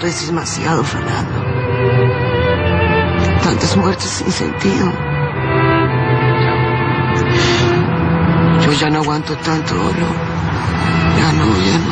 Esto es demasiado, Fernando. Tantas muertes sin sentido. Yo ya no aguanto tanto, no. Ya no.